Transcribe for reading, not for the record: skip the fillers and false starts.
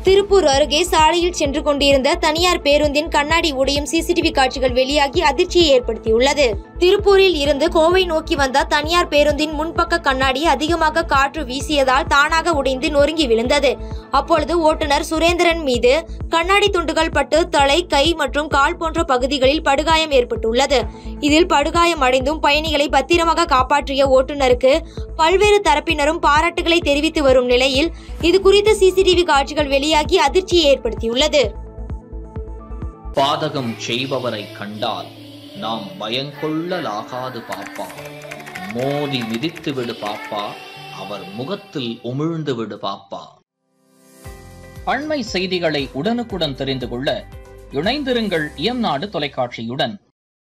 திருப்பூர் அருகே சாலையில் சென்று கொண்டிருந்த தனியார் பேருந்தின் கண்ணாடி உடையும் சிசிடிவி காட்சிகள் வெளியாகி அதிர்ச்சியை ஏற்படுத்தியுள்ளது. திருப்பூரில் இருந்து கோவை நோக்கி வந்த தனியார் பேருந்தின் முன்பக்க கண்ணாடி அதிகமாக காற்று வீசியதால் தானாக உடைந்து நொறுங்கி விழுந்தது. அப்பொழுது ஓட்டுநர் சுரேந்திரன் மீது கண்ணாடி துண்டுகள் பட்டு தலை, கை மற்றும் கால் போன்ற பகுதிகளில் படுகாயம் ஏற்பட்டுள்ளது. இதில் படுகாயம் அடைந்தும் பயணிகளை பத்திரமாக காப்பாற்றிய ஓட்டுநருக்கு பல்வேறு தரப்பினரும் பாராட்டுகளை தெரிவித்து வரும் நிலையில் இது குறித்த சிசிடிவி காட்சிகள் வெளியாகி அதிர்ச்சியை ஏற்படுத்தியுள்ளது. பாதகம் செய்பவரை கண்டால் நாம் பயங்கொள்ளலாகாது பாப்பா, மோதி மிதித்து விடு பாப்பா, அவர் முகத்தில் உமிழ்ந்து விடு பாப்பா. அண்மை செய்திகளை உடனுக்குடன் தெரிந்து கொள்ள இணைந்திருங்கள் இயம்நாடு தொலைக்காட்சியுடன்.